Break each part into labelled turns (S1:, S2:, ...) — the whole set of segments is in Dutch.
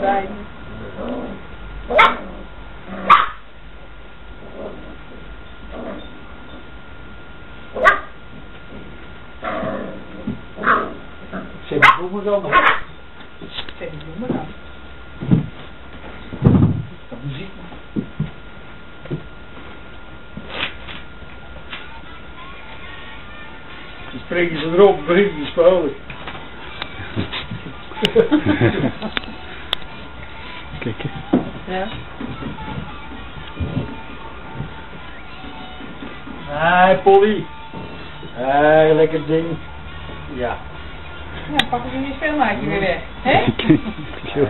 S1: bij.
S2: Zet die bloemen dan nog.
S1: Zet die bloemen dan.
S2: Dat muziek. Dan spreken ze erop, begint te spelen.
S3: Kijk.
S1: Ja.
S2: Hey Polly. Hey, lekker ding. Ja.
S1: Ja, pak ik in je speelmaatje weer weg. Hé?
S2: Nee.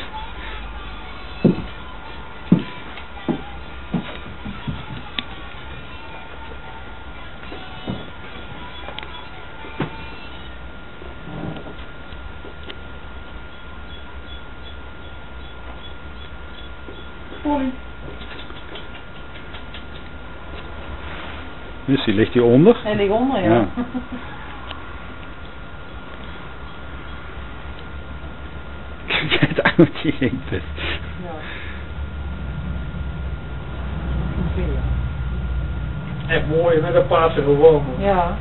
S1: Polly.
S3: Dus die ligt hier onder.
S1: Hij ligt onder, ja.
S3: Ja. Het oudertje heet het.
S1: Ja.
S2: Echt mooi, met een Pasen gewoon. Man.
S1: Ja.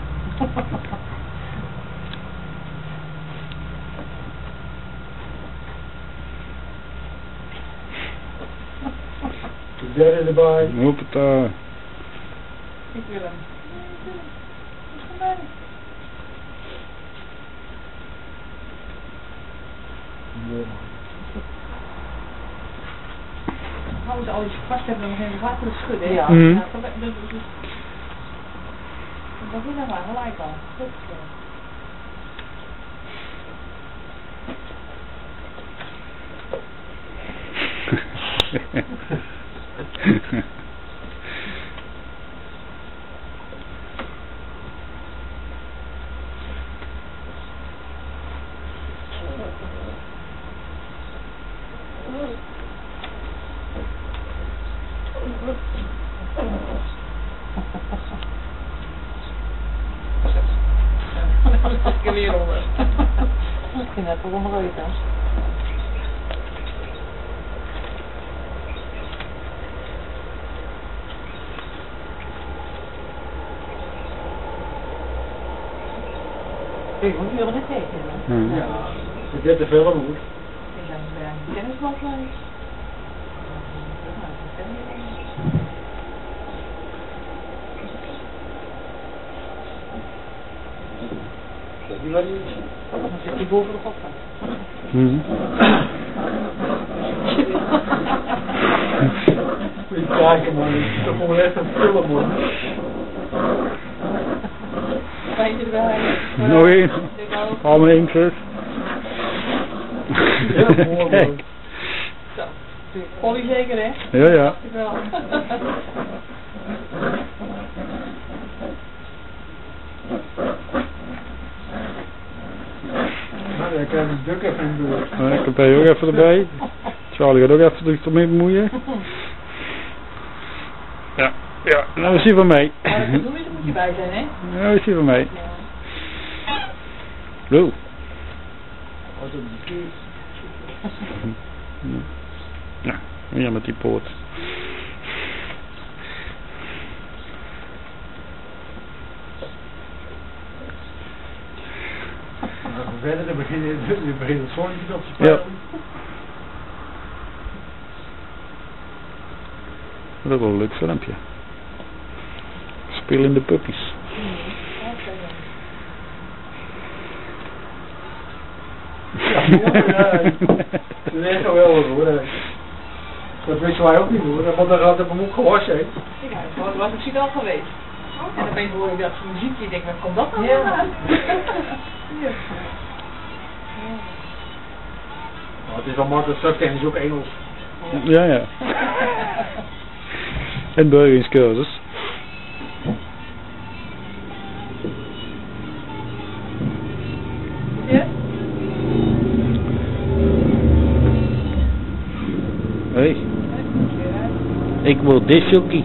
S2: De derde erbij.
S3: Hoppata.
S1: Ik wil hem. Kom bij.
S2: Mooi man.
S1: Hou ze al iets vast hebben, dan nog even water schudden. Hè?
S3: Ja.
S1: Ja,
S3: Mhm.
S1: dat is dan maar gelijk al. Goed. Dat is weer onder. Ik vind dat wel omrooid dan. Ik moet hier nog een tekenen.
S3: Ja.
S2: Ja, als dit te veel moet.
S1: Ik ben bij een tennisbal geweest.
S2: Die was niet.
S1: Dan zit hij boven de kop.
S3: Mhm.
S2: Moet je kijken man, dat moet echt een film man.
S1: Feitje erbij.
S3: Nog één. Allemaal één kleur.
S2: Ja, mooi man.
S3: Kijk.
S1: Zo. Polly zeker hè?
S3: Ja, ja.
S1: Dacht ik wel.
S2: Nou, dan krijg ik druk even in de beurt.
S3: Nou, ik heb hij ook even erbij. Charlie gaat ook even zich ermee bemoeien. Ja, ja, nou is hij van mij.
S1: Maar als het doen is, dan moet je bij zijn hè?
S3: Nou is hij van mij.
S1: Ja.
S3: Zo.
S2: Als het verkeerd.
S3: Ja, weer met die poort.
S2: Verder, dan begint het zonnetje op te spelen.
S3: Ja. Dat is wel een leuk filmpje. Spelende puppies.
S2: Ja, mooi, ja. Dat is echt geweldig hoor. Dat wisten wij ook niet hoor, want dan had ik hem ook gewassen. Hè.
S1: Ja, dat was misschien wel geweest. En dan hoor ik dat muziekje, ik denk, waar komt dat nou Ja. vandaan? Ja.
S2: Maar het is wel makkelijk, straks kennen ze ook Engels.
S3: Ja, ja. En burgeringscursus.
S1: Ja?
S3: Hé, ik word disjockey.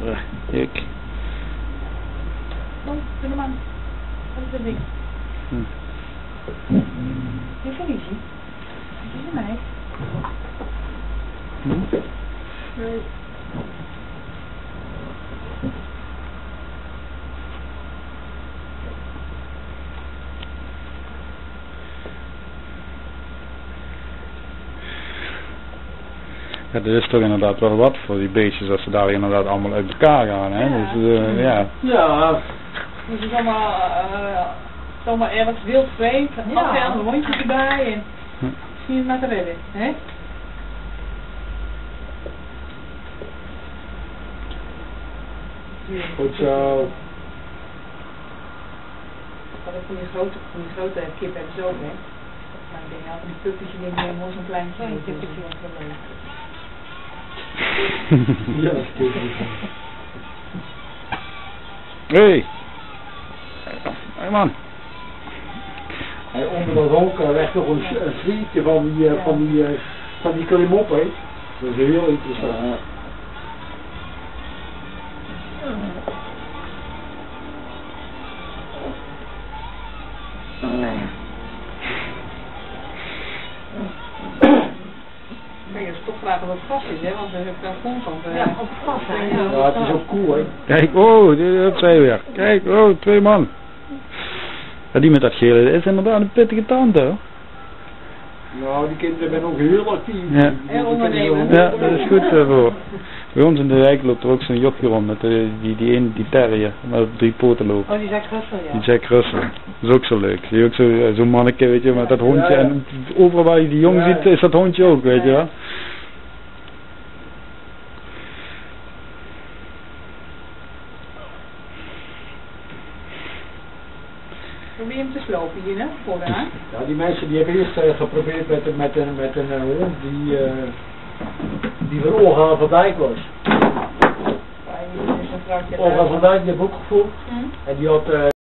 S3: Ik.
S1: Kom, doe hem aan. Dat is het ding. Je vindt niet zien. Dat is een meid. Nee.
S3: Ja, dat is toch inderdaad wel wat voor die beestjes als ze daar inderdaad allemaal uit elkaar gaan, hè?
S1: Ja.
S3: Dus ja.
S2: Ja.
S1: Dus het is allemaal ergens wild vreemd, afgaan, een hondje erbij en misschien het maar te redden, hè?
S2: Goed zo.
S1: Dat is van die grote kip hebben ze ook, hè? Maar ik denk, ja, van die puppetje die meer mooi zo'n klein kippetje was wel leuk.
S2: Ja, dat is goed.
S3: Hey! Hey man!
S2: Hij onder dat honk legt nog een slietje van die klim op, hè. Dat is heel interessant.
S1: Kijk, het is toch vragen wat het vast is, hè? Want we hebben daar constant. Ja, op het vast, hè?
S2: Ja, het is ook cool, hè.
S3: Kijk, oh, dat zijn we weer. Kijk, oh, 2 man. Ja, die met dat gele, dat is inderdaad een pittige tand, hoor.
S2: Nou, die kinderen zijn ook heel actief.
S3: Ja.
S1: En ondernemen.
S3: Ja, dat is goed voor. Bij ons in de wijk loopt er ook zo'n jochie rond met die terrier, met op 3 poten loopt.
S1: Oh, die Jack Russell, ja.
S3: Die Jack Russell. Dat is ook zo leuk. Zie je ook zo'n manneke, weet je, met dat hondje.
S2: Ja, ja.
S3: En overal waar je die jong ziet, is dat hondje ook, weet je wel.
S1: Probeer hem te slopen hier, hè? Vooraan.
S2: Ja, die mensen die hebben eerst geprobeerd met een hond die van Olga van Dijk was. Olga van Dijk die heb ik ook gevoeld. En die had